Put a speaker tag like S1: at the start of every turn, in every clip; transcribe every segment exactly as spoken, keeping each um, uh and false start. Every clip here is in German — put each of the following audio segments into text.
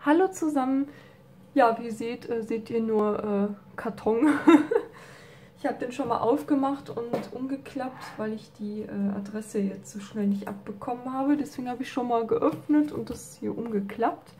S1: Hallo zusammen. Ja, wie ihr seht, äh, seht ihr nur äh, Karton. Ich habe den schon mal aufgemacht und umgeklappt, weil ich die äh, Adresse jetzt so schnell nicht abbekommen habe. Deswegen habe ich schon mal geöffnet und das hier umgeklappt.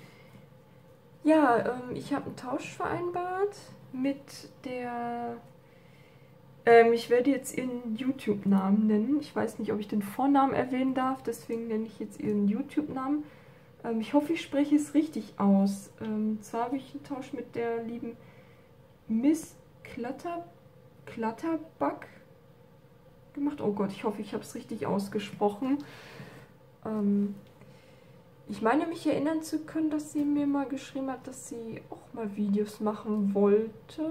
S1: Ja, ähm, ich habe einen Tausch vereinbart mit der... Ähm, ich werde jetzt ihren YouTube-Namen nennen. Ich weiß nicht, ob ich den Vornamen erwähnen darf, deswegen nenne ich jetzt ihren YouTube-Namen. Ähm, ich hoffe, ich spreche es richtig aus. Ähm, zwar habe ich einen Tausch mit der lieben Miss Klatter, Klatterback gemacht. Oh Gott, ich hoffe, ich habe es richtig ausgesprochen. Ähm, ich meine, mich erinnern zu können, dass sie mir mal geschrieben hat, dass sie auch mal Videos machen wollte.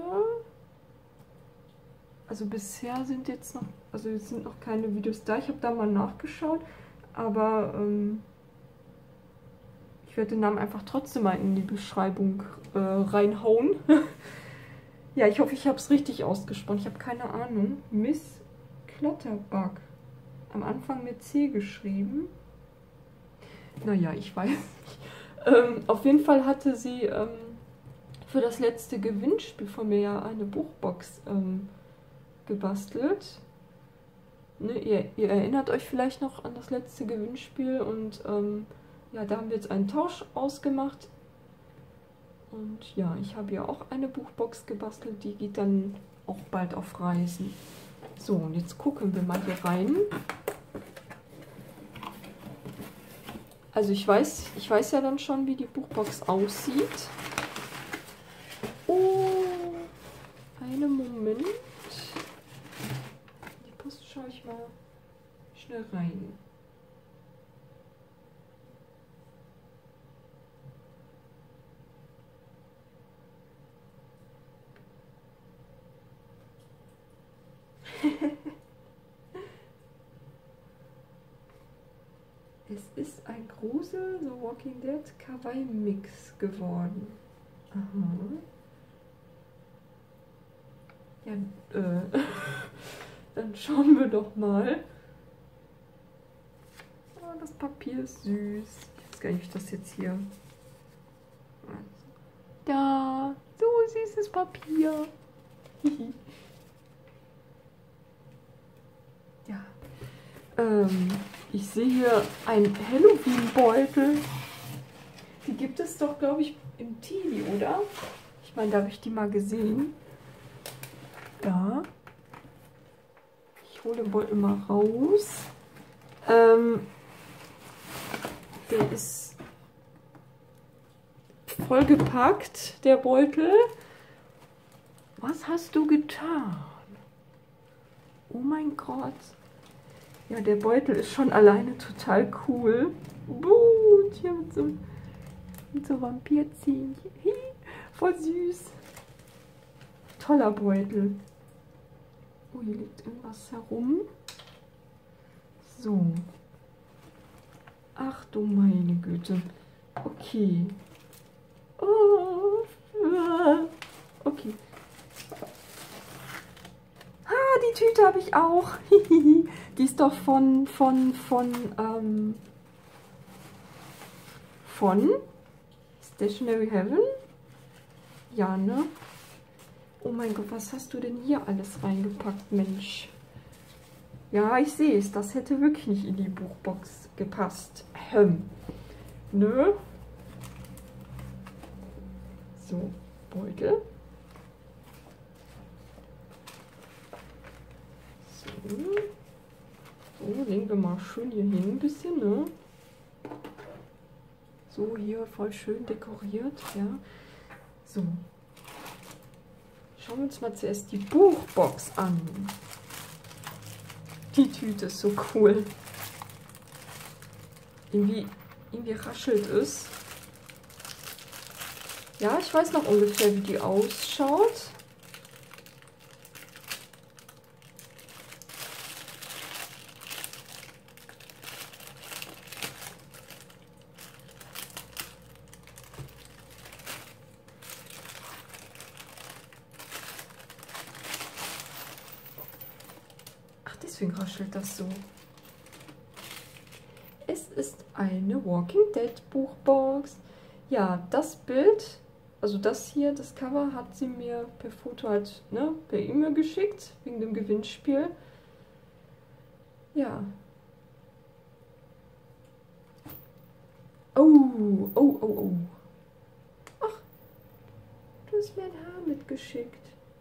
S1: Also bisher sind jetzt noch, also jetzt sind noch keine Videos da. Ich habe da mal nachgeschaut, aber ähm, ich werde den Namen einfach trotzdem mal in die Beschreibung äh, reinhauen. Ja, ich hoffe, ich habe es richtig ausgesprochen. Ich habe keine Ahnung. Miss Klatterback. Am Anfang mit C geschrieben. Naja, ich weiß nicht. Ähm, auf jeden Fall hatte sie ähm, für das letzte Gewinnspiel von mir ja eine Buchbox ähm, gebastelt. Ne, ihr, ihr erinnert euch vielleicht noch an das letzte Gewinnspiel und ähm, ja, da haben wir jetzt einen Tausch ausgemacht. Und ja, ich habe ja auch eine Buchbox gebastelt, die geht dann auch bald auf Reisen. So, und jetzt gucken wir mal hier rein. Also ich weiß, ich weiß ja dann schon, wie die Buchbox aussieht. Oh, einen Moment. Die Post schaue ich mal schnell rein. Es ist ein großer The Walking Dead Kawaii Mix geworden. Aha. Ja, äh, dann schauen wir doch mal. Oh, das Papier ist süß. Ich weiß gar nicht, wie ich das jetzt hier... Da, so süßes Papier. Ja. Ähm, ich sehe hier einen Halloween-Beutel. Die gibt es doch, glaube ich, im Tivi, oder? Ich meine, da habe ich die mal gesehen. Da. Ich hole den Beutel mal raus. Ähm, der ist vollgepackt, der Beutel. Was hast du getan? Oh mein Gott. Ja, der Beutel ist schon alleine total cool. Buh, hier mit so, mit so Vampirzähnchen. Voll süß. Toller Beutel. Oh, hier liegt irgendwas herum. So. Ach du meine Güte. Okay. Oh. Okay. Ah, die Tüte habe ich auch. Die ist doch von, von, von, ähm, von Stationery Heaven. Ja, ne? Oh mein Gott, was hast du denn hier alles reingepackt, Mensch? Ja, ich sehe es. Das hätte wirklich nicht in die Buchbox gepasst. Ähm, ne? So, Beutel. So. So, legen wir mal schön hier hin ein bisschen, ne? So, hier voll schön dekoriert, ja. So. Schauen wir uns mal zuerst die Buchbox an. Die Tüte ist so cool. Irgendwie, irgendwie raschelt es. Ja, ich weiß noch ungefähr, wie die ausschaut. Deswegen raschelt das so. Es ist eine Walking Dead Buchbox. Ja, das Bild, also das hier, das Cover, hat sie mir per Foto halt, ne, per E-Mail geschickt, wegen dem Gewinnspiel. Ja. Oh, oh, oh, oh. Ach, du hast mir ein Haar mitgeschickt.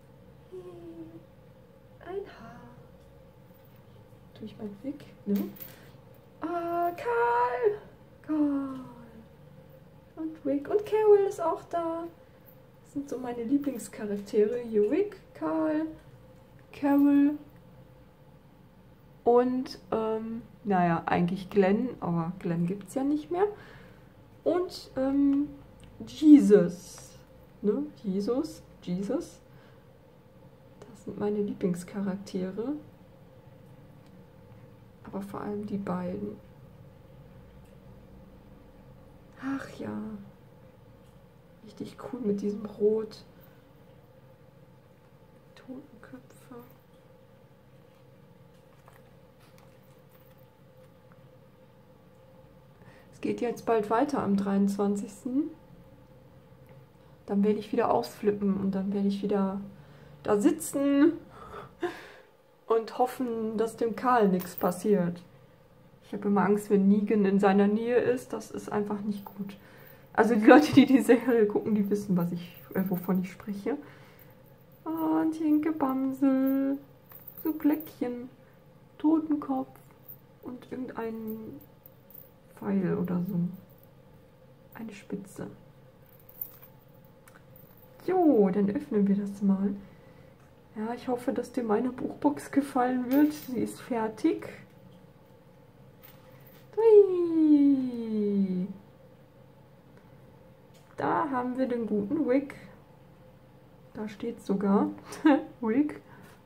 S1: Ein Haar. Tue ich mal weg, ne? Ah, Karl. Karl. Und Rick. Und Carol ist auch da. Das sind so meine Lieblingscharaktere. Hier Rick, Karl, Carol. Und, ähm, naja, eigentlich Glenn, aber Glenn gibt es ja nicht mehr. Und, ähm, Jesus. Ne? Jesus. Jesus. Das sind meine Lieblingscharaktere. Aber vor allem die beiden. Ach ja. Richtig cool mit diesem Rot. Totenköpfe. Es geht jetzt bald weiter am dreiundzwanzigsten Dann werde ich wieder ausflippen und dann werde ich wieder da sitzen und hoffen, dass dem Karl nichts passiert. Ich habe immer Angst, wenn Negan in seiner Nähe ist. Das ist einfach nicht gut. Also die Leute, die die Serie gucken, die wissen, was ich, äh, wovon ich spreche. Oh, und hier ein Gebamsel. So Glöckchen. Totenkopf. Und irgendein Pfeil oder so. Eine Spitze. Jo, dann öffnen wir das mal. Ja, ich hoffe, dass dir meine Buchbox gefallen wird. Sie ist fertig. Hui. Da haben wir den guten Rick. Da steht sogar Rick.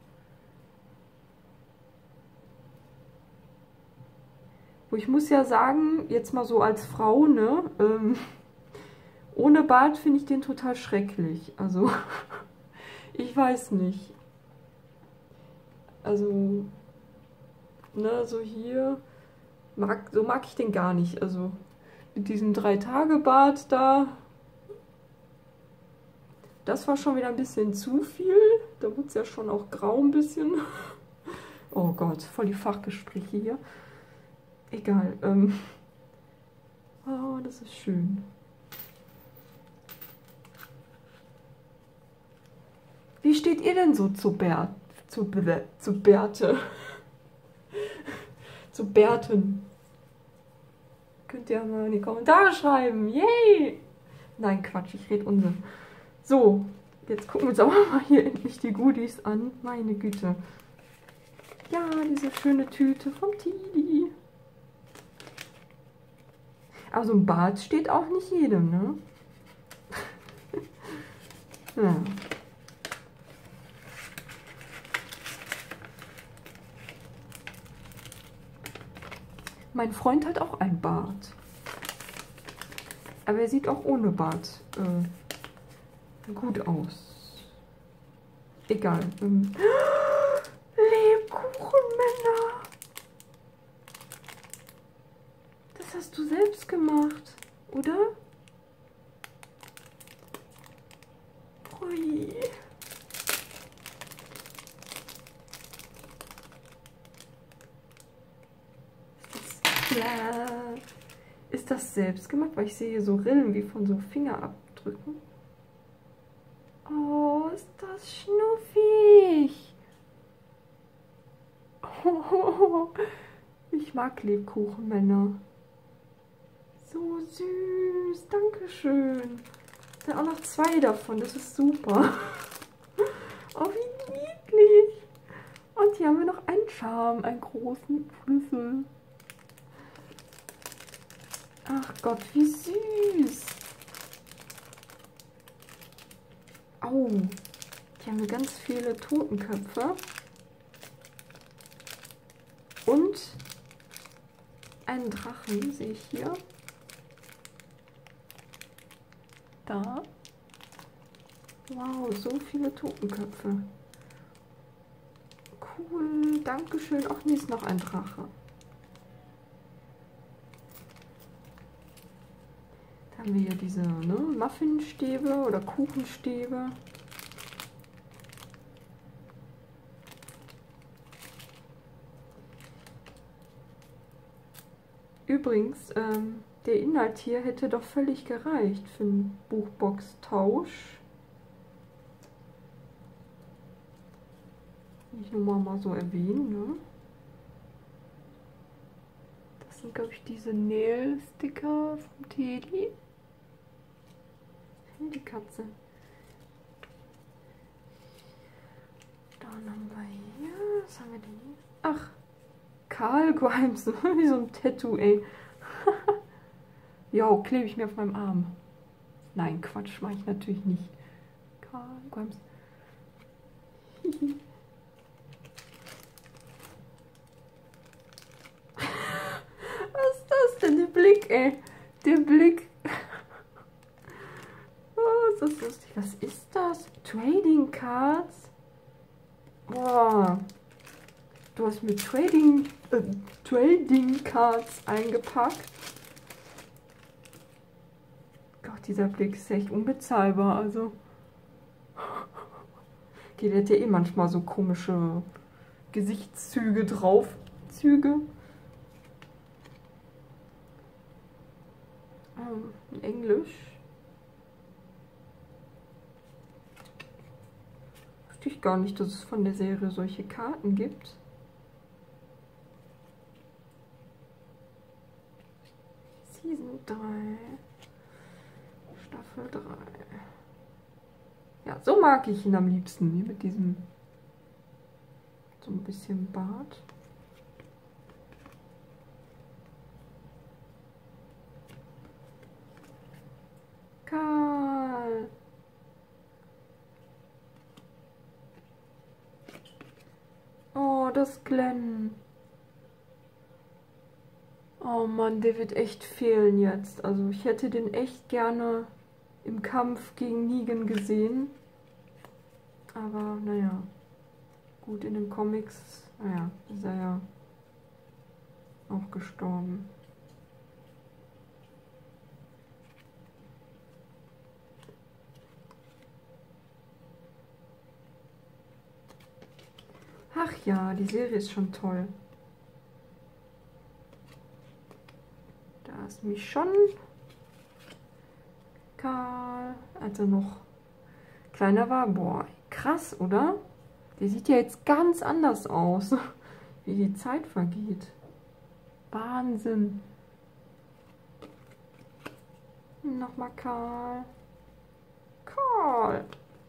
S1: Wo ich muss ja sagen, jetzt mal so als Frau, ne, ähm, ohne Bart finde ich den total schrecklich. Also, ich weiß nicht. Also, ne, so hier, mag, so mag ich den gar nicht. Also, mit diesem Drei-Tage-Bart da, das war schon wieder ein bisschen zu viel. Da wurde es ja schon auch grau ein bisschen. Oh Gott, voll die Fachgespräche hier. Egal. Ähm. Oh, das ist schön. Wie steht ihr denn so zu Bert, zu, Be zu Berthe? Zu Berten? Könnt ihr mal in die Kommentare schreiben. Yay! Nein, Quatsch, ich rede Unsinn. So, jetzt gucken wir uns aber mal hier endlich die Goodies an. Meine Güte. Ja, diese schöne Tüte vom Tidi. Aber so ein Bart steht auch nicht jedem, ne? Ja. Mein Freund hat auch ein Bart. Aber er sieht auch ohne Bart äh, gut aus. Egal. Ähm. Lebkuchenmänner! Das hast du selbst gemacht, oder? Ui. Ja. Ist das selbst gemacht? Weil ich sehe hier so Rillen wie von so Fingerabdrücken. Oh, ist das schnuffig. Oh, ich mag Lebkuchenmänner. So süß. Dankeschön. Es sind auch noch zwei davon. Das ist super. Oh, wie niedlich. Und hier haben wir noch einen Charme, einen großen Schlüssel. Ach Gott, wie süß. Au, hier haben wir ganz viele Totenköpfe. Und einen Drachen, sehe ich hier. Da. Wow, so viele Totenköpfe. Cool, dankeschön. Ach, nee, ist noch ein Drache. Haben wir hier diese ne, Muffinstäbe oder Kuchenstäbe. Übrigens, ähm, der Inhalt hier hätte doch völlig gereicht für einen Buchbox-Tausch. Ich nur mal so erwähnen, ne? Das sind, glaube ich, diese Nail-Sticker vom Teddy. Die Katze. Dann haben wir hier, was haben wir denn hier? Ach, Carl Grimes, wie so ein Tattoo, ey. Jo, klebe ich mir auf meinem Arm. Nein, Quatsch, mache ich natürlich nicht. Carl Grimes. Was ist das denn? Der Blick, ey. Der Blick. Oh, ist das lustig. Was ist das? Trading Cards? Boah. Du hast mir Trading, äh, Trading Cards eingepackt. Gott, dieser Blick ist echt unbezahlbar. Also. Okay, der hat ja eh manchmal so komische Gesichtszüge drauf. Züge. Ähm, in Englisch. Wusste ich gar nicht, dass es von der Serie solche Karten gibt. Season drei. Staffel drei. Ja, so mag ich ihn am liebsten. Hier mit diesem so ein bisschen Bart. Karl. Oh, das Glenn. Oh Mann, der wird echt fehlen jetzt. Also ich hätte den echt gerne im Kampf gegen Negan gesehen. Aber naja, gut, in den Comics, naja, ist er ja auch gestorben. Ach ja, die Serie ist schon toll. Da ist Michonne. Karl, als er noch kleiner war. Boah, krass, oder? Der sieht ja jetzt ganz anders aus, wie die Zeit vergeht. Wahnsinn. Nochmal Karl. Karl.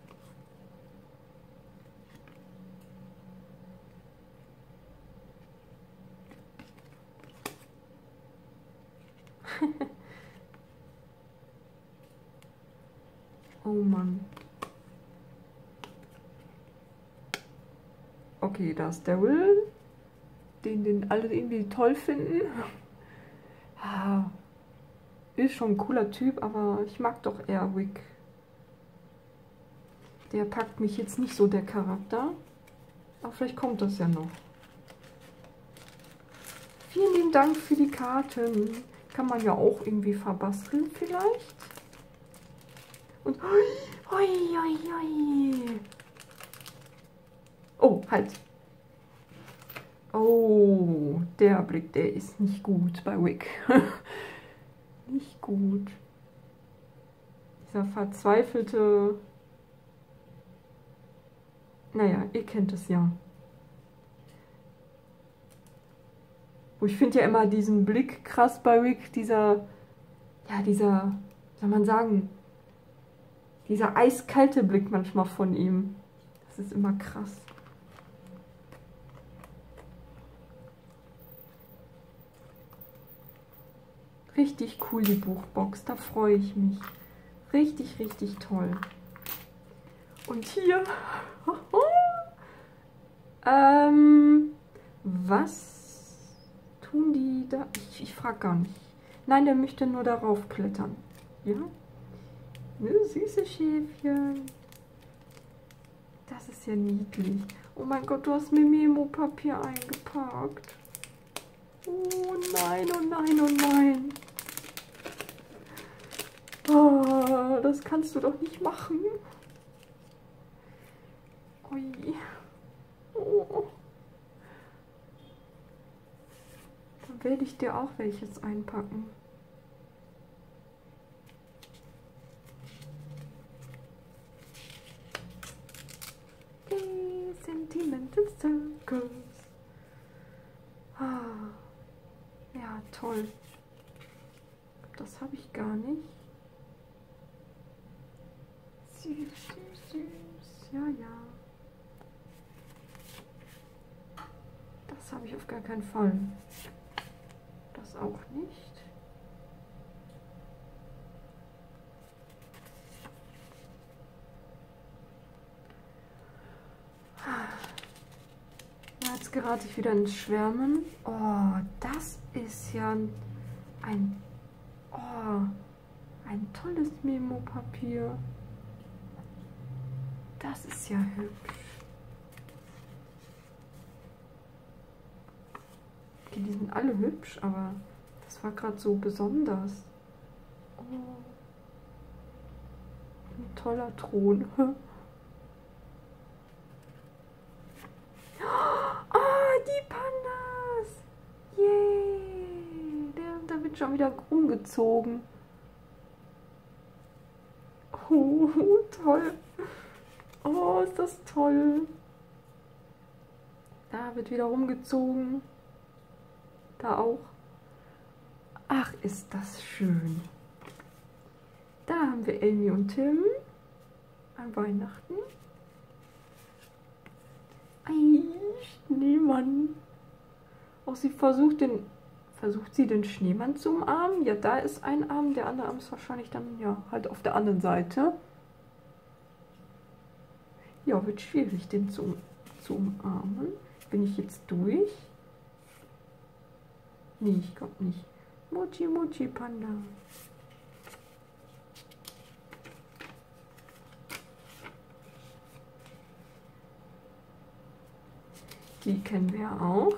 S1: Oh Mann. Okay, da ist der Will, den, den alle irgendwie toll finden. Ah, ist schon ein cooler Typ, aber ich mag doch eher Wick. Der packt mich jetzt nicht so, der Charakter. Aber vielleicht kommt das ja noch. Vielen lieben Dank für die Karten. Kann man ja auch irgendwie verbasteln vielleicht. Und ui, ui, ui, ui. Oh, halt. Oh, der Blick, der ist nicht gut bei Wick. Nicht gut. Dieser verzweifelte... Naja, ihr kennt es ja. Oh, ich finde ja immer diesen Blick krass bei Wick, dieser... Ja, dieser... Soll man sagen... Dieser eiskalte Blick manchmal von ihm. Das ist immer krass. Richtig cool, die Buchbox. Da freue ich mich. Richtig, richtig toll. Und hier... ähm... Was tun die da? Ich, ich frage gar nicht. Nein, der möchte nur darauf klettern. Ja? Ne, süße Schäfchen. Das ist ja niedlich. Oh mein Gott, du hast mir Memo-Papier eingepackt. Oh nein, oh nein, oh nein. das kannst du doch nicht machen. Ui. Oh. Dann werde ich dir auch welches einpacken. Die Sentimental Circus. Ah. Ja, toll. Das habe ich gar nicht. Süß, süß, süß. Ja, ja. Das habe ich auf gar keinen Fall. Das auch nicht. Jetzt gerate ich wieder ins Schwärmen. Oh, das ist ja ein, oh, ein tolles Memo-Papier. Das ist ja hübsch. Okay, die sind alle hübsch, aber das war gerade so besonders. Oh, ein toller Thron. Schon wieder rumgezogen. Oh, toll. Oh, ist das toll. Da wird wieder rumgezogen. Da auch. Ach, ist das schön. Da haben wir Amy und Tim an Weihnachten. Ei, Schneemann. Oh, sie versucht den Versucht sie den Schneemann zu umarmen? Ja, da ist ein Arm, der andere Arm ist wahrscheinlich dann, ja, halt auf der anderen Seite. Ja, wird schwierig, den zu, zu umarmen. Bin ich jetzt durch? Nee, ich glaube nicht. Mochi Mochi Panda. Die kennen wir auch.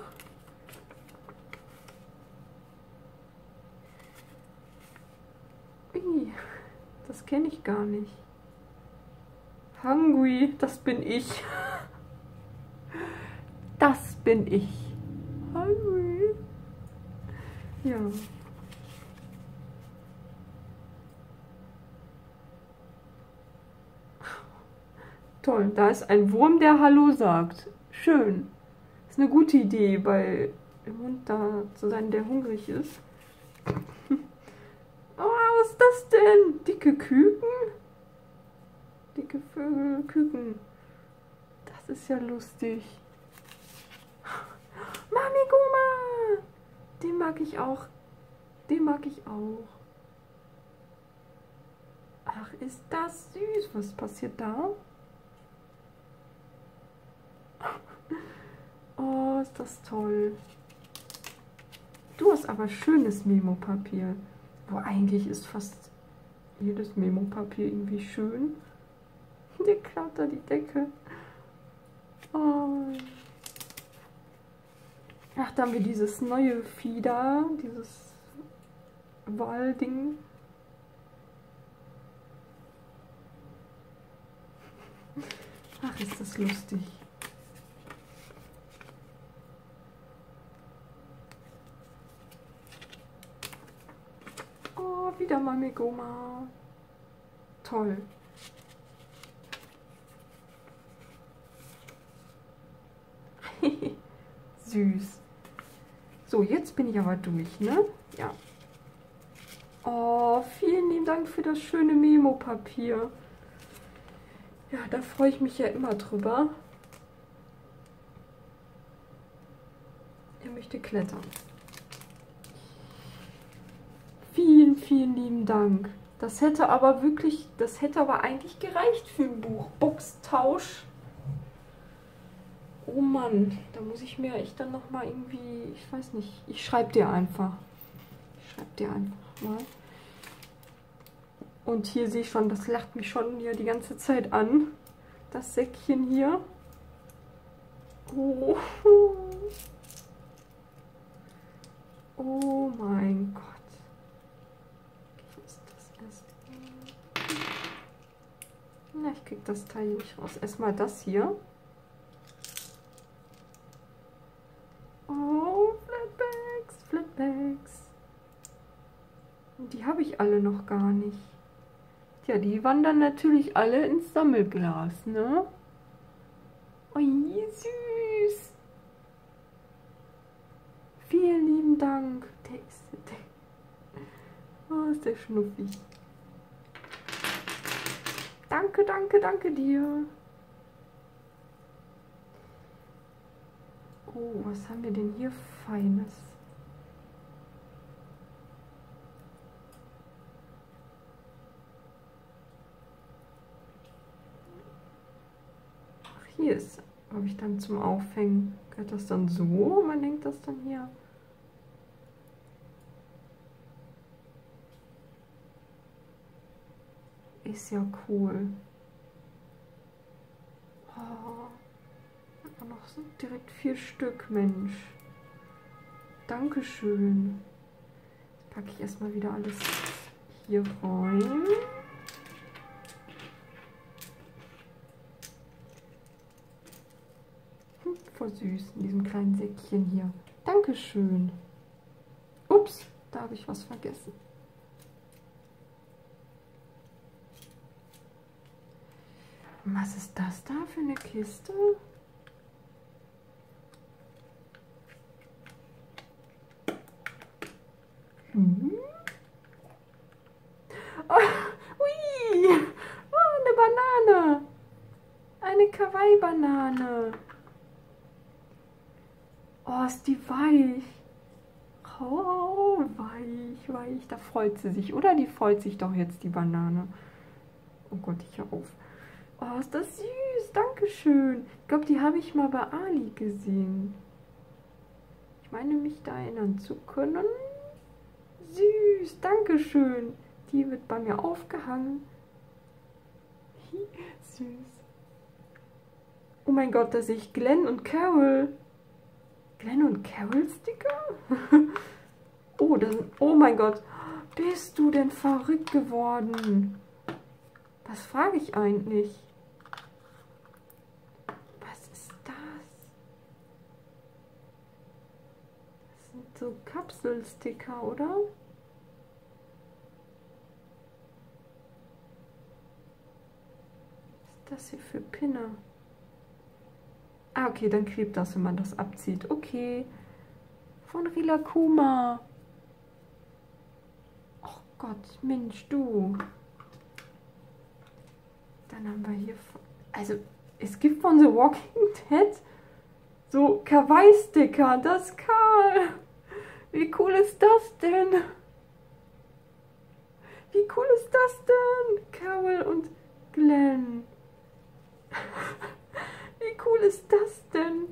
S1: Das kenne ich gar nicht. Hungry, das bin ich. Das bin ich. Hungry. Ja. Toll, da ist ein Wurm, der Hallo sagt. Schön. Ist eine gute Idee, bei dem Hund da zu sein, der hungrig ist. Oh, was ist das denn? Dicke Küken? Dicke Vögel, Küken. Das ist ja lustig. Mami Guma! Den mag ich auch. Den mag ich auch. Ach, ist das süß. Was passiert da? Oh, ist das toll. Du hast aber schönes Memo-Papier. Wo eigentlich ist fast jedes Memo-Papier irgendwie schön. Der klaut da die Decke. Oh. Ach, da haben wir dieses neue Vieh da, dieses Walding. Ach, ist das lustig. Oh, wieder Mami Goma. Toll. Süß. So, jetzt bin ich aber durch, ne? Ja. Oh, vielen lieben Dank für das schöne Memo-Papier. Ja, da freue ich mich ja immer drüber. Er möchte klettern. Vielen, vielen lieben Dank. Das hätte aber wirklich, das hätte aber eigentlich gereicht für ein Buch. Boxtausch. Oh Mann, da muss ich mir echt dann nochmal irgendwie, ich weiß nicht, ich schreibe dir einfach. Ich schreibe dir einfach mal. Und hier sehe ich schon, das lacht mich schon hier die ganze Zeit an. Das Säckchen hier. Oh, oh mein Gott. Ich muss das erst Na, ich krieg das Teil nicht raus. Erstmal das hier. Oh, Flatbags, Flatbags. Und die habe ich alle noch gar nicht. Tja, die wandern natürlich alle ins Sammelglas, ne? Ui, süß. Vielen lieben Dank. Der ist, der, oh, ist der schnuffig. Danke, danke, danke dir. Oh, was haben wir denn hier Feines? Ach, hier ist, habe ich dann zum Aufhängen. Gehört das dann so? Man hängt das dann hier. Ist ja cool. Oh, und noch so direkt vier Stück, Mensch. Dankeschön. Jetzt packe ich erstmal wieder alles hier rein. Hm, voll süß in diesem kleinen Säckchen hier. Dankeschön. Ups, da habe ich was vergessen. Was ist das da für eine Kiste? Hm? Oh, ui! Oh, eine Banane! Eine Kawaii-Banane! Oh, ist die weich! Oh, weich, weich. Da freut sie sich. Oder die freut sich doch jetzt, die Banane. Oh Gott, ich hör auf. Oh, ist das süß. Dankeschön. Ich glaube, die habe ich mal bei Ali gesehen. Ich meine, mich da erinnern zu können. Süß. Dankeschön. Die wird bei mir aufgehangen. Süß. Oh mein Gott, da sehe ich Glenn und Carol. Glenn und Carol Sticker? Oh, das, oh mein Gott. Bist du denn verrückt geworden? Was frage ich eigentlich? Was ist das? Das sind so Kapselsticker, oder? Was ist das hier für Pinner? Ah, okay, dann klebt das, wenn man das abzieht. Okay. Von Rilakkuma. Oh Gott, Mensch, du. Dann haben wir hier... Also, es gibt von The Walking Dead so Kawaii-Sticker. Das ist Karl. Wie cool ist das denn? Wie cool ist das denn? Carol und Glenn. Wie cool ist das denn?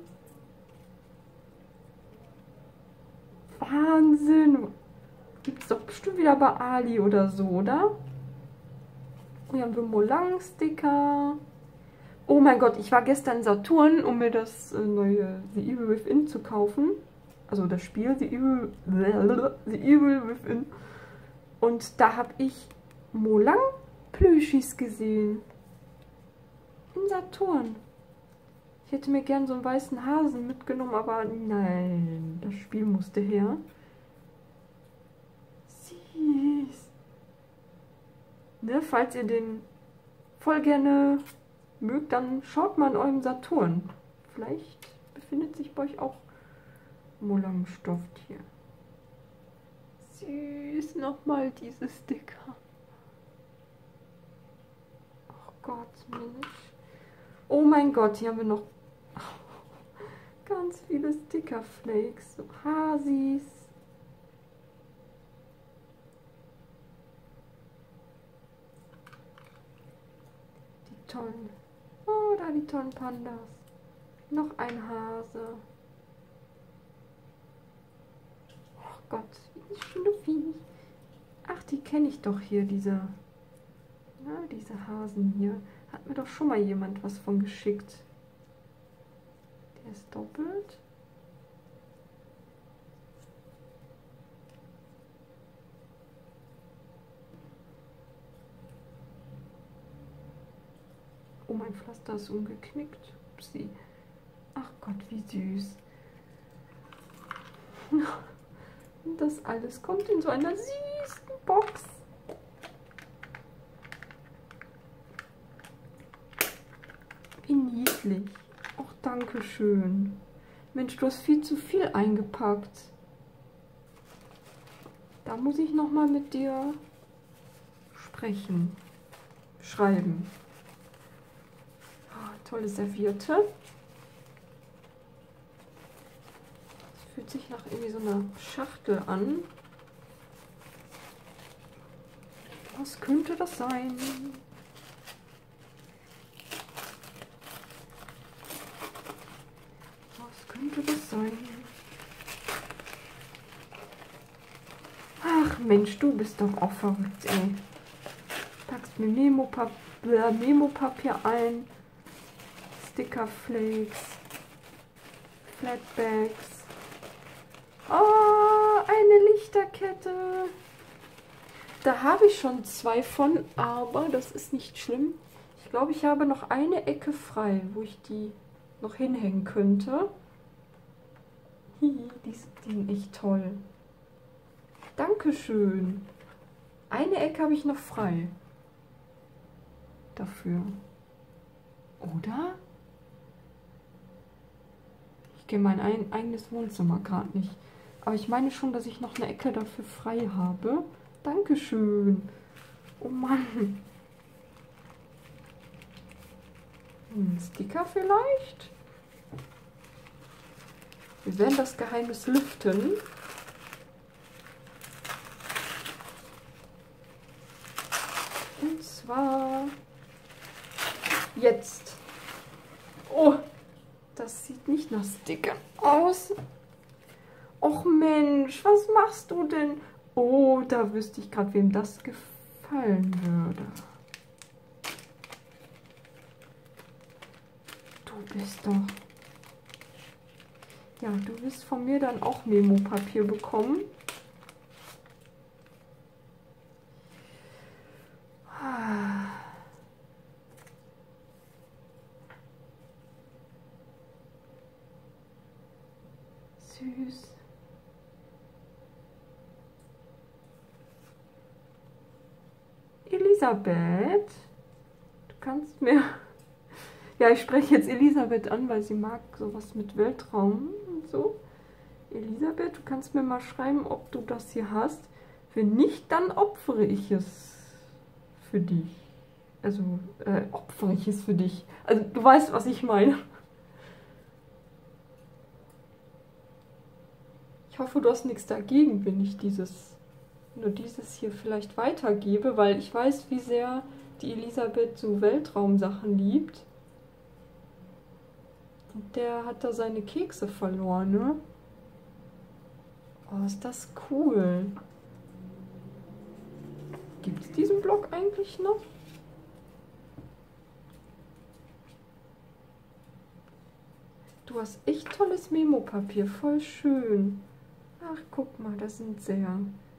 S1: Wahnsinn. Gibt es doch bestimmt wieder bei Ali oder so, oder? Hier haben wir Molang-Sticker. Oh mein Gott, ich war gestern in Saturn, um mir das äh, neue The Evil Within zu kaufen. Also das Spiel The Evil, The Evil Within. Und da habe ich Molang-Plüschis gesehen. In Saturn. Ich hätte mir gern so einen weißen Hasen mitgenommen, aber nein, das Spiel musste her. Süß. Ne, falls ihr den voll gerne mögt, dann schaut mal in eurem Saturn. Vielleicht befindet sich bei euch auch Molang-Stoff hier. Süß, nochmal diese Sticker. Oh Gott, Mensch. Oh mein Gott, hier haben wir noch ganz viele Sticker-Flakes. So Hasis. Die tollen. Oh, da die tollen Pandas. Noch ein Hase. Oh Gott, wie schnuffi. Ach, die kenne ich doch hier, diese, na, diese Hasen hier. Hat mir doch schon mal jemand was von geschickt. Der ist doppelt. Oh, mein Pflaster ist umgeknickt. Upsi. Ach Gott, wie süß. Und das alles kommt in so einer süßen Box. Wie niedlich. Ach, danke schön. Mensch, du hast viel zu viel eingepackt. Da muss ich noch mal mit dir sprechen. Schreiben. Oh, tolle Serviette. Das fühlt sich nach irgendwie so einer Schachtel an. Was könnte das sein? Was könnte das sein? Ach Mensch, du bist doch auch verrückt, ey. Packst mir Memo-Papier, Memo-Papier ein, Stickerflakes, Flatbags. Oh, eine Lichterkette. Da habe ich schon zwei von, aber das ist nicht schlimm. Ich glaube, ich habe noch eine Ecke frei, wo ich die noch hinhängen könnte. Hihi, die sind echt toll. Dankeschön. Eine Ecke habe ich noch frei. Dafür. Oder? Ich gehe mein ein, eigenes Wohnzimmer gerade nicht. Aber ich meine schon, dass ich noch eine Ecke dafür frei habe. Dankeschön. Oh Mann. Ein Sticker vielleicht? Wir werden das Geheimnis lüften. Und zwar jetzt. Oh, das sieht nicht nach Sticker aus. Och Mensch, was machst du denn? Oh, da wüsste ich gerade, wem das gefallen würde. Du bist doch... Ja, du wirst von mir dann auch Memo-Papier bekommen. Süß. Elisabeth, du kannst mir... Ja, ich spreche jetzt Elisabeth an, weil sie mag sowas mit Weltraum und so. Elisabeth, du kannst mir mal schreiben, ob du das hier hast. Wenn nicht, dann opfere ich es für dich. Also, äh, opfere ich es für dich. Also, du weißt, was ich meine. Ich hoffe, du hast nichts dagegen, wenn ich dieses, nur dieses hier vielleicht weitergebe, weil ich weiß, wie sehr die Elisabeth so Weltraumsachen liebt. Und der hat da seine Kekse verloren, ne? Oh, ist das cool. Gibt es diesen Blog eigentlich noch? Du hast echt tolles Memo-Papier, voll schön. Ach, guck mal, das sind sehr...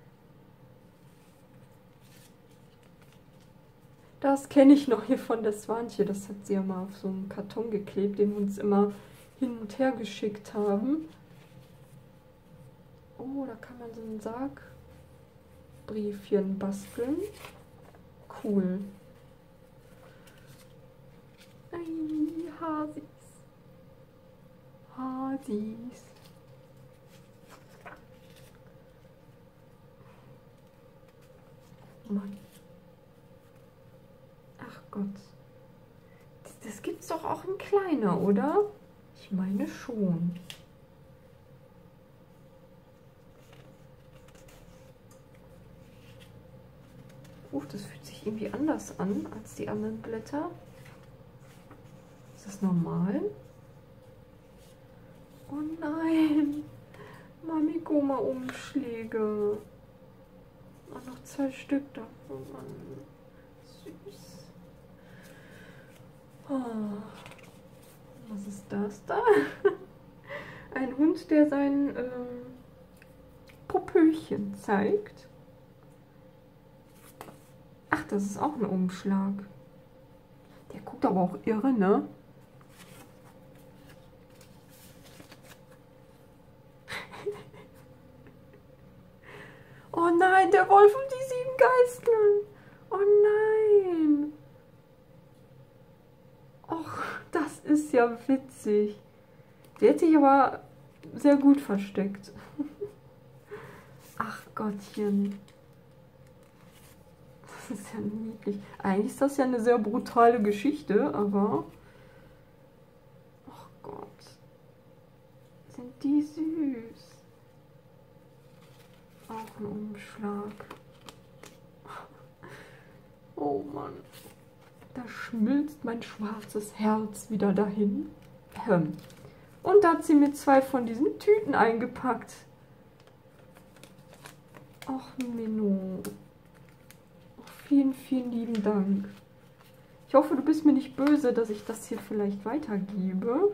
S1: Das kenne ich noch hier von der Swantje. Das hat sie ja mal auf so einen Karton geklebt, den wir uns immer hin und her geschickt haben. Oh, da kann man so ein Sargbriefchen basteln. Cool. Ei, Hasis. Hasis. Mann. Ach Gott. Das, das gibt's doch auch in kleiner, oder? Ich meine schon. Uh, das fühlt sich irgendwie anders an als die anderen Blätter. Ist das normal? Oh nein. Mami-Goma-Umschläge. Und noch zwei Stück davon. Süß. Oh. Was ist das da? Ein Hund, der sein ähm, Popöchen zeigt. Ach, das ist auch ein Umschlag. Der guckt aber auch irre, ne? Oh nein, der Wolf und die sieben Geißeln. Oh nein. Och, das ist ja witzig. Der hat sich aber sehr gut versteckt. Ach Gottchen. Das ist ja niedlich. Eigentlich ist das ja eine sehr brutale Geschichte, aber... Ach Gott. Sind die süß. Auch ein Umschlag. Oh Mann. Da schmilzt mein schwarzes Herz wieder dahin. Ähm. Und da hat sie mir zwei von diesen Tüten eingepackt. Ach, Menno. Ach, vielen, vielen lieben Dank. Ich hoffe, du bist mir nicht böse, dass ich das hier vielleicht weitergebe.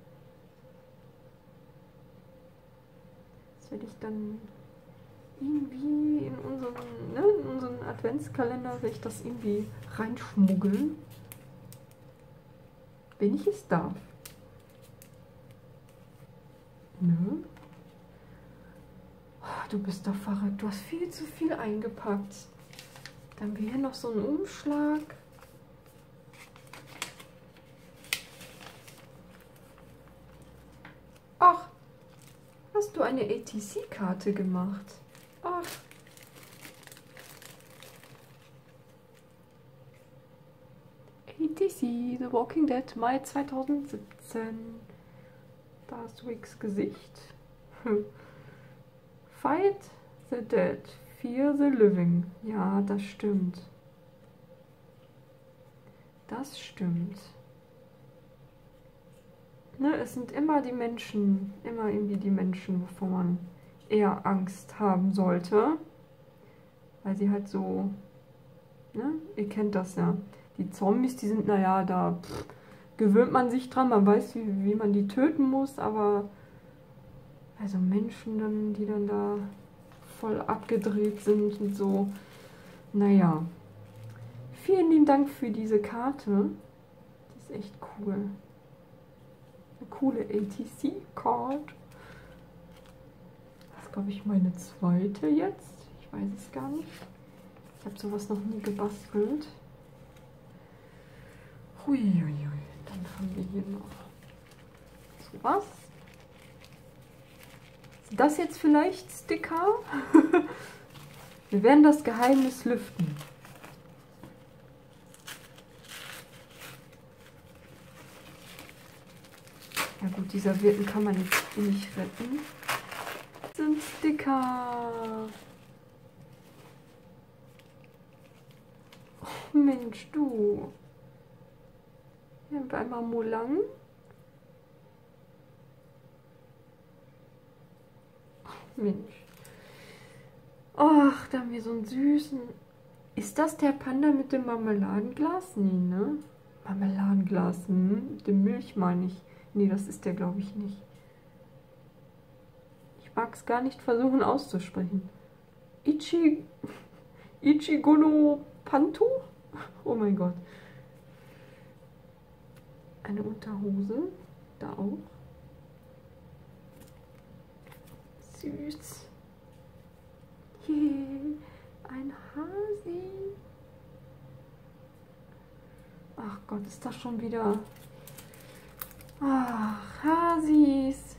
S1: Das werde ich dann irgendwie in unseren, ne, in unseren Adventskalender, werde ich das irgendwie reinschmuggeln. Wenn ich es darf. Nö. Oh, du bist doch verrückt. Du hast viel zu viel eingepackt. Dann haben wir hier noch so einen Umschlag. Ach, hast du eine A T C-Karte gemacht? Ach. A T C, The Walking Dead, Mai zweitausendsiebzehn. Da ist Wicks Gesicht. Fight the Dead, Fear the Living. Ja, das stimmt. Das stimmt. Ne, es sind immer die Menschen, immer irgendwie die Menschen, wovor man eher Angst haben sollte. Weil sie halt so, ne, ihr kennt das ja. Die Zombies, die sind, naja, da pff, gewöhnt man sich dran, man weiß, wie, wie man die töten muss, aber also Menschen, dann, die dann da voll abgedreht sind und so, naja. Vielen lieben Dank für diese Karte. Die ist echt cool. Eine coole A T C-Card. Das ist, glaube ich, meine zweite jetzt. Ich weiß es gar nicht. Ich habe sowas noch nie gebastelt. Huiuiui. Dann haben wir hier noch sowas. Ist das jetzt vielleicht Sticker? Wir werden das Geheimnis lüften. Ja gut, die Servietten kann man jetzt eh nicht retten. Das sind Sticker. Oh Mensch, du. Hier haben wir einmal Molang. Oh Mensch. Ach, da haben wir so einen süßen... Ist das der Panda mit dem Marmeladenglas? Nee, ne? Marmeladenglas, hm? Mit dem Milch meine ich. Nee, das ist der, glaube ich, nicht. Ich mag es gar nicht versuchen auszusprechen. Ichi... Ichigono Panto? Oh mein Gott. Eine Unterhose. Da auch. Süß. Yay. Ein Hasi. Ach Gott, ist das schon wieder... Ach, Hasis.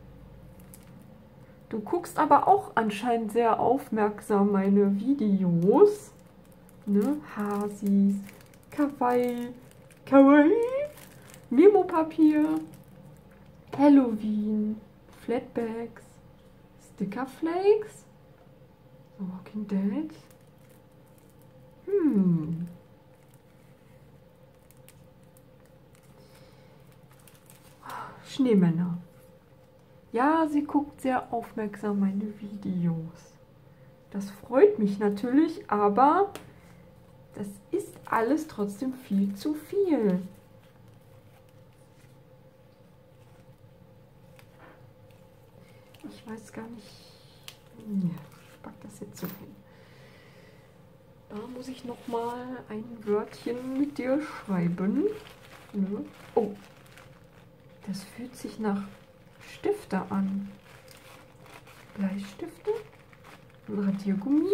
S1: Du guckst aber auch anscheinend sehr aufmerksam meine Videos. Ne? Hasis. Kawaii. Kawaii. Memo-Papier. Halloween. Flatbags. Stickerflakes. Walking Dead. Hm. Schneemänner. Ja, sie guckt sehr aufmerksam meine Videos. Das freut mich natürlich, aber das ist alles trotzdem viel zu viel. Ich weiß gar nicht. Ja, ich pack das jetzt so hin. Da muss ich noch mal ein Wörtchen mit dir schreiben. Ne? Oh, das fühlt sich nach Stifte an. Bleistifte, ein Radiergummi.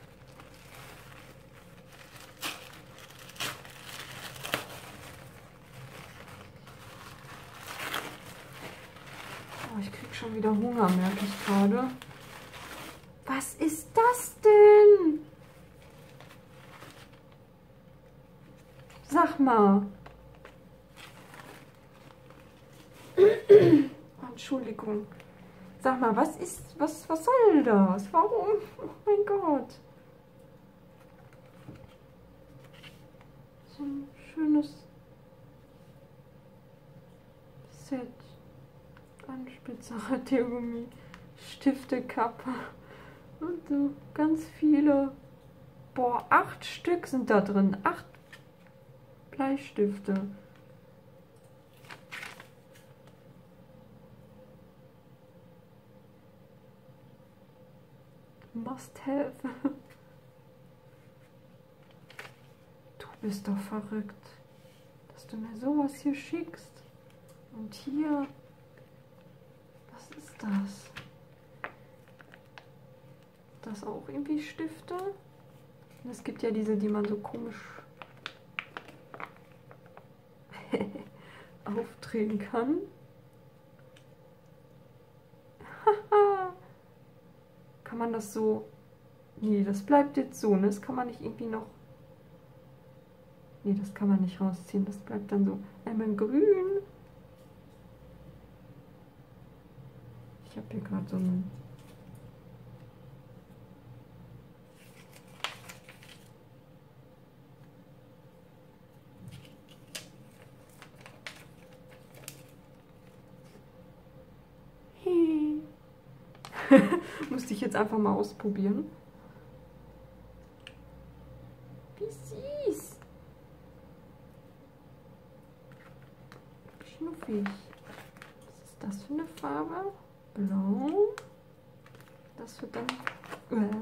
S1: Oh, ich krieg schon wieder Hunger, merke ich gerade. Was ist das denn? Sag mal. Oh, Entschuldigung. Sag mal, was ist, was, was soll das? Warum? Oh mein Gott. So ein schönes Set. Anspitzer, Radiergummi, Stifte, Kappe und so ganz viele. Boah, acht Stück sind da drin. Acht Bleistifte. Must have. Du bist doch verrückt, dass du mir sowas hier schickst. Und hier, was ist das? Das auch irgendwie Stifte? Und es gibt ja diese, die man so komisch aufdrehen kann. Kann man das so... Nee, das bleibt jetzt so, ne? Das kann man nicht irgendwie noch... Nee, das kann man nicht rausziehen. Das bleibt dann so einmal grün. Ich habe hier gerade so ein... Musste ich jetzt einfach mal ausprobieren. Wie süß. Schnuffig. Was ist das für eine Farbe? Blau. Das wird dann äh,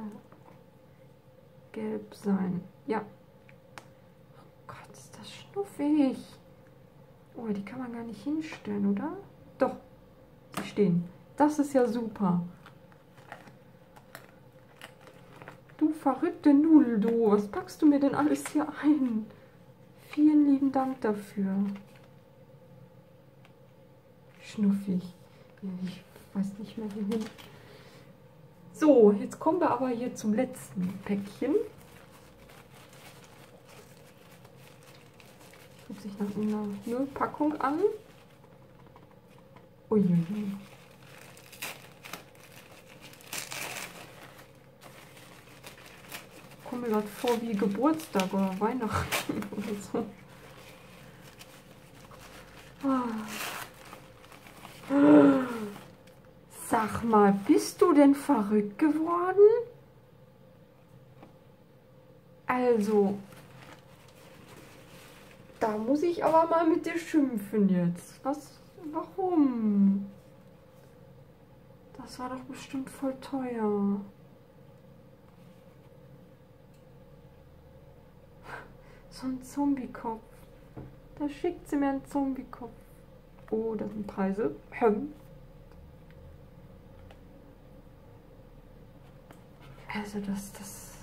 S1: gelb sein. Ja. Oh Gott, ist das schnuffig. Oh, die kann man gar nicht hinstellen, oder? Doch, sie stehen. Das ist ja super. Du verrückte Nudel, du. Was packst du mir denn alles hier ein? Vielen lieben Dank dafür. Schnuffig. Ich weiß nicht mehr wohin. So, jetzt kommen wir aber hier zum letzten Päckchen. Fühlt sich nach einer Nullpackung an. Uiuiui. Ich komme mir gerade vor wie Geburtstag oder Weihnachten oder so. Sag mal, bist du denn verrückt geworden? Also, da muss ich aber mal mit dir schimpfen jetzt. Was? Warum? Das war doch bestimmt voll teuer. So ein Zombie-Kopf. Da schickt sie mir einen Zombie-Kopf. Oh, das sind Preise. Also das, das...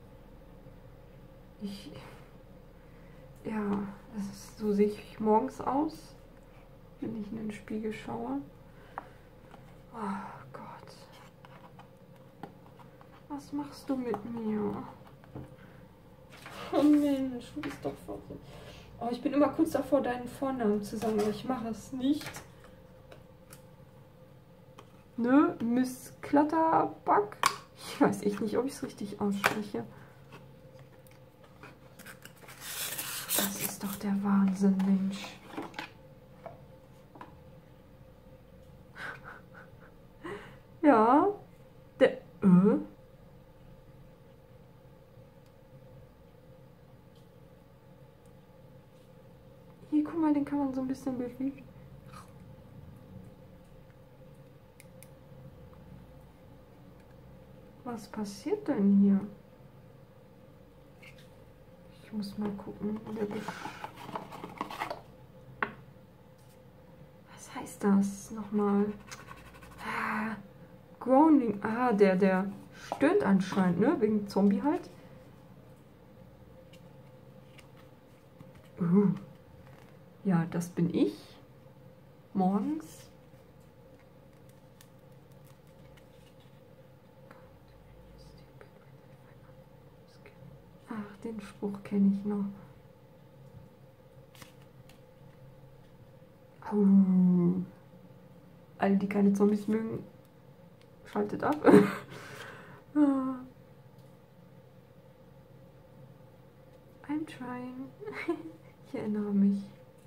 S1: Ich... Ja, das ist, so sehe ich morgens aus, wenn ich in den Spiegel schaue. Oh Gott. Was machst du mit mir? Oh Mensch, du bist doch verrückt. Oh, ich bin immer kurz davor, deinen Vornamen zu sagen, aber ich mache es nicht. Ne? Miss Klatterback? Ich weiß echt nicht, ob ich es richtig ausspreche. Das ist doch der Wahnsinn, Mensch. Ja, der... Äh? Hier, guck mal, den kann man so ein bisschen bewegen. Was passiert denn hier? muss mal gucken. Was heißt das nochmal? Ah, Groaning. Ah, der, der stöhnt anscheinend, ne? Wegen Zombie halt. Uh. Ja, das bin ich. Morgens. Ach, den Spruch kenne ich noch. Uh. Alle, die keine Zombies mögen, schaltet ab. I'm trying. Ich erinnere mich.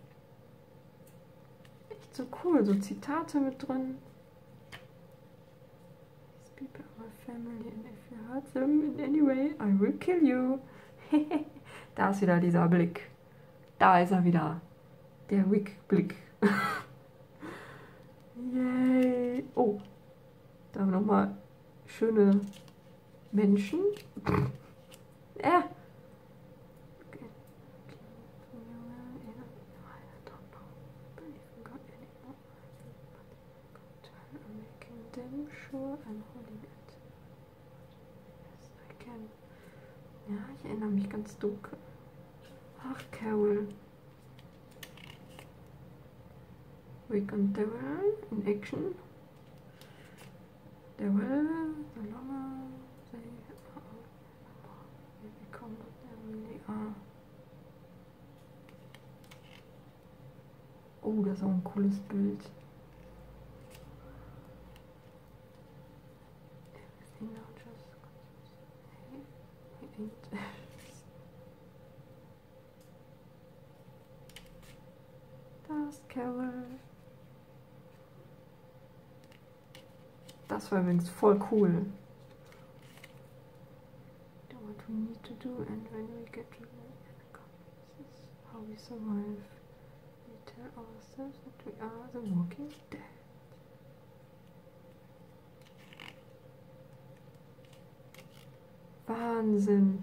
S1: Echt so cool, so Zitate mit drin. These people are my family and if you hurt them in any way, I will kill you. Da ist wieder dieser Blick. Da ist er wieder. Der Wick-Blick. Yay. Oh. Da haben wir nochmal schöne Menschen. Ja. Sure, I'm holding it. Yes, I can. Ja, ich erinnere mich ganz dunkel. Ach, Carol. Wick und Devil in Action. Devil, the longer they are, they become what they really are. Oh, das ist auch ein cooles Bild. Das Carol. Das war übrigens voll cool. Do what we need to do and when we get to the this is how we survive. We tell ourselves that we are the walking dead. Wahnsinn.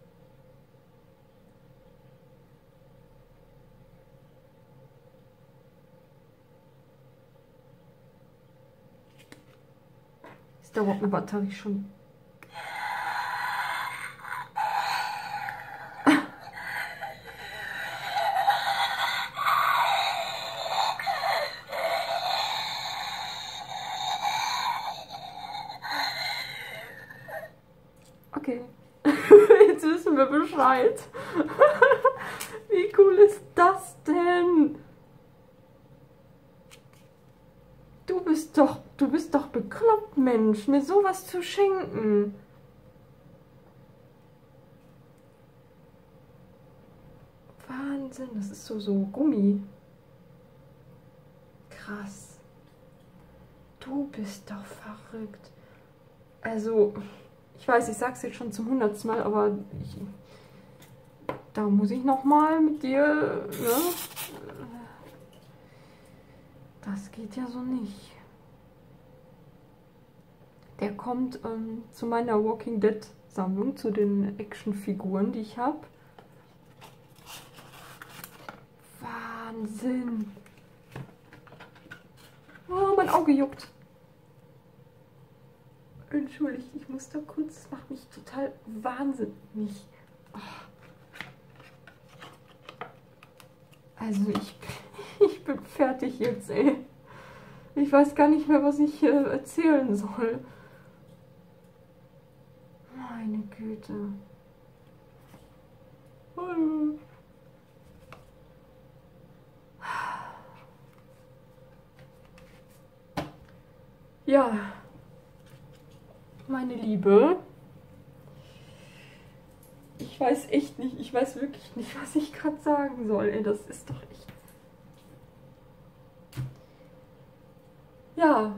S1: Ist da überhaupt eine Batterie schon? Okay, jetzt wissen wir Bescheid. Wie cool ist das denn? Du bist doch, du bist doch bekloppt, Mensch, mir sowas zu schenken. Wahnsinn, das ist so, so Gummi. Krass. Du bist doch verrückt. Also, ich weiß, ich sag's jetzt schon zum hundertsten Mal, aber ich, da muss ich noch mal mit dir, ne? Das geht ja so nicht. Der kommt ähm, zu meiner Walking Dead Sammlung, zu den Actionfiguren, die ich habe. Wahnsinn. Oh, mein Auge juckt. Entschuldigt, ich muss da kurz, das macht mich total wahnsinnig. Oh. Also ich, ich bin fertig jetzt, ey. Ich weiß gar nicht mehr, was ich äh, erzählen soll. Meine Güte. Hallo. Ja, meine Liebe, ich weiß echt nicht, ich weiß wirklich nicht, was ich gerade sagen soll. Ey, das ist doch echt... Ja,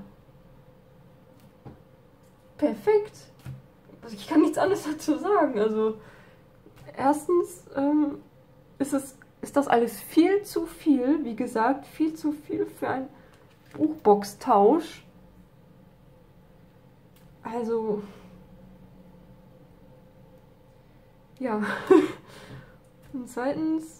S1: perfekt. Also ich kann nichts anderes dazu sagen. Also erstens ähm, ist, es, ist das alles viel zu viel, wie gesagt, viel zu viel für einen Buchbox-Tausch. Also, ja, zweitens,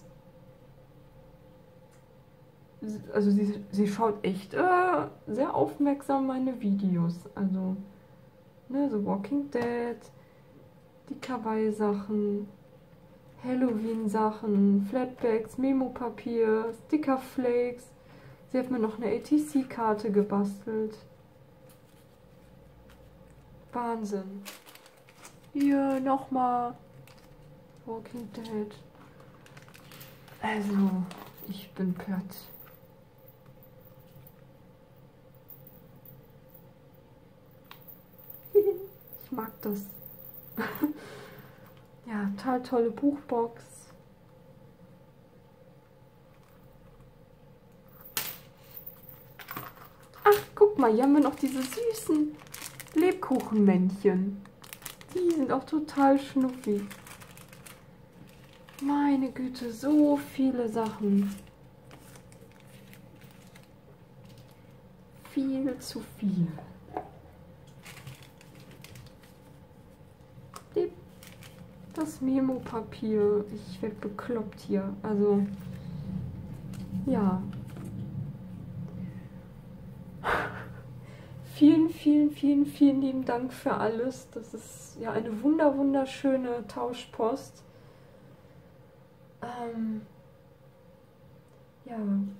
S1: also sie, sie schaut echt äh, sehr aufmerksam meine Videos. Also, ne, so Walking Dead, die Kawaii-Sachen, Halloween-Sachen, Flatbacks, Memo-Papier, Sticker-Flakes. Sie hat mir noch eine A T C-Karte gebastelt. Wahnsinn. Hier nochmal Walking Dead. Also, ich bin platt. Ich mag das. Ja, total tolle Buchbox. Ach, guck mal, hier haben wir noch diese süßen Lebkuchenmännchen. Die sind auch total schnuffig. Meine Güte, so viele Sachen. Viel zu viel. Das Memo-Papier. Ich werde bekloppt hier. Also, ja. Vielen, vielen, vielen, vielen lieben Dank für alles. Das ist ja eine wunder, wunderschöne Tauschpost. Ähm, ja.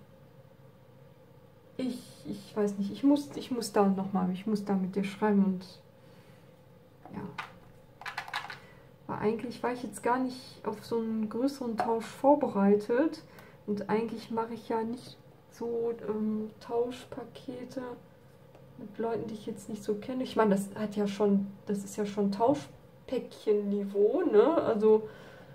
S1: Ich, ich weiß nicht. Ich muss, ich muss da nochmal, ich muss da mit dir schreiben und ja. Aber eigentlich war ich jetzt gar nicht auf so einen größeren Tausch vorbereitet. Und eigentlich mache ich ja nicht so ähm, Tauschpakete mit Leuten, die ich jetzt nicht so kenne. Ich meine, das hat ja schon, das ist ja schon Tauschpäckchen-Niveau, ne? Also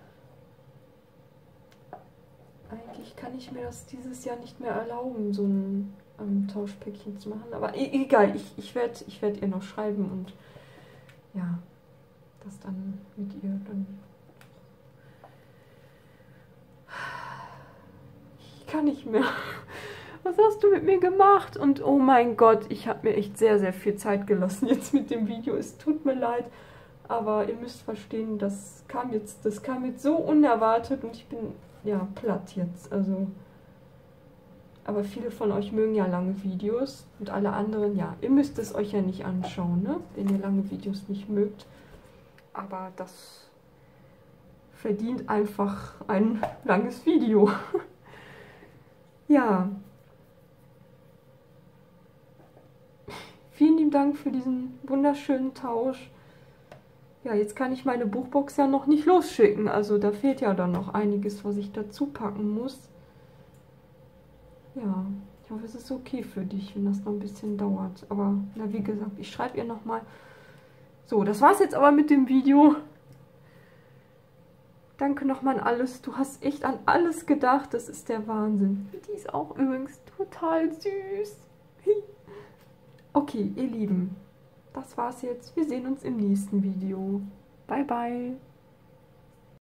S1: eigentlich kann ich mir das dieses Jahr nicht mehr erlauben, so ein ähm, Tauschpäckchen zu machen. Aber e egal, ich, ich werde ich werd ihr noch schreiben und ja, das dann mit ihr dann. Ich kann nicht mehr. Was hast du mit mir gemacht? Und oh mein Gott, ich habe mir echt sehr, sehr viel Zeit gelassen jetzt mit dem Video. Es tut mir leid, aber ihr müsst verstehen, das kam jetzt, das kam jetzt so unerwartet und ich bin ja platt jetzt. Also, aber viele von euch mögen ja lange Videos und alle anderen, ja, ihr müsst es euch ja nicht anschauen, ne? Wenn ihr lange Videos nicht mögt. Aber das verdient einfach ein langes Video. Ja. Vielen lieben Dank für diesen wunderschönen Tausch. Ja, jetzt kann ich meine Buchbox ja noch nicht losschicken. Also da fehlt ja dann noch einiges, was ich dazu packen muss. Ja, ich hoffe, es ist okay für dich, wenn das noch ein bisschen dauert. Aber, na wie gesagt, ich schreibe ihr nochmal. So, das war's jetzt aber mit dem Video. Danke nochmal an alles. Du hast echt an alles gedacht. Das ist der Wahnsinn. Die ist auch übrigens total süß. Okay, ihr Lieben. Das war's jetzt. Wir sehen uns im nächsten Video. Bye, bye.